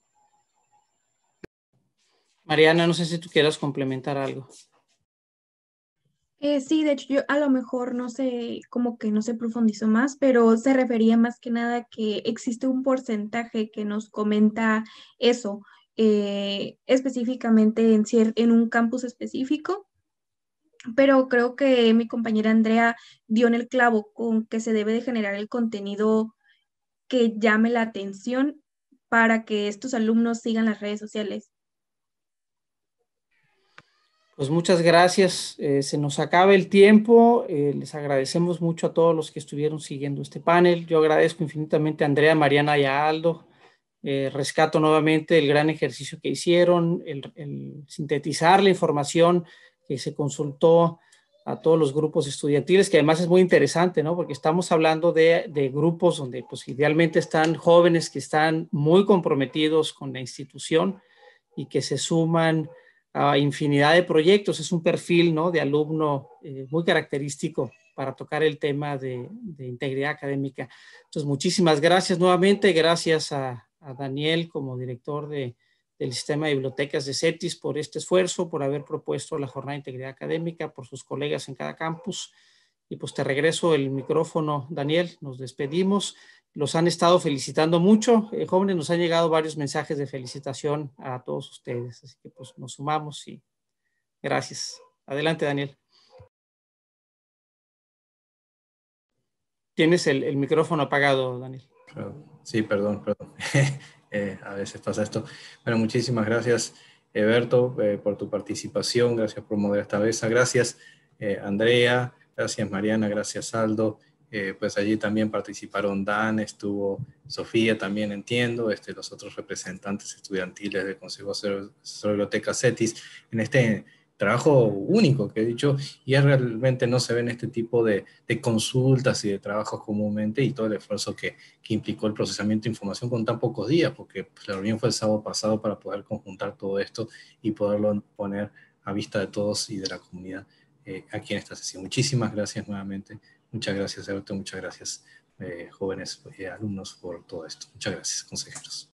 Mariana, no sé si tú quieras complementar algo. Eh, sí, de hecho yo a lo mejor no sé, como que no se profundizó más, pero se refería más que nada que existe un porcentaje que nos comenta eso, eh, específicamente en, cier- en un campus específico, pero creo que mi compañera Andrea dio en el clavo con que se debe de generar el contenido que llame la atención para que estos alumnos sigan las redes sociales. Pues muchas gracias. Eh, se nos acaba el tiempo. Eh, les agradecemos mucho a todos los que estuvieron siguiendo este panel. Yo agradezco infinitamente a Andrea, Mariana y a Aldo. Eh, rescato nuevamente el gran ejercicio que hicieron, el, el sintetizar la información que se consultó a todos los grupos estudiantiles, que además es muy interesante, ¿no? Porque estamos hablando de, de grupos donde pues idealmente están jóvenes que están muy comprometidos con la institución y que se suman a infinidad de proyectos. Es un perfil, ¿no?, de alumno eh, muy característico para tocar el tema de, de integridad académica. Entonces, muchísimas gracias nuevamente. Gracias a, a Daniel como director de, del sistema de bibliotecas de CETIS por este esfuerzo, por haber propuesto la jornada de integridad académica, por sus colegas en cada campus. Y pues te regreso el micrófono, Daniel. Nos despedimos. Los han estado felicitando mucho. Eh, jóvenes, nos han llegado varios mensajes de felicitación a todos ustedes. Así que pues nos sumamos y gracias. Adelante, Daniel. Tienes el, el micrófono apagado, Daniel. Sí, perdón, perdón. eh, a veces pasa esto. Bueno, muchísimas gracias, Eberto, eh, por tu participación. Gracias por moderar esta mesa. Gracias, eh, Andrea. Gracias, Mariana. Gracias, Aldo. Eh, pues allí también participaron Dan, estuvo Sofía, también entiendo, este, los otros representantes estudiantiles del Consejo Asesor de Biblioteca CETIS, en este trabajo único que he dicho, y es realmente no se ven este tipo de, de consultas y de trabajos comúnmente, y todo el esfuerzo que, que implicó el procesamiento de información con tan pocos días, porque pues, la reunión fue el sábado pasado para poder conjuntar todo esto y poderlo poner a vista de todos y de la comunidad eh, aquí en esta sesión. Muchísimas gracias nuevamente. Muchas gracias, Alberto. Muchas gracias, eh, jóvenes eh, alumnos, por todo esto. Muchas gracias, consejeros.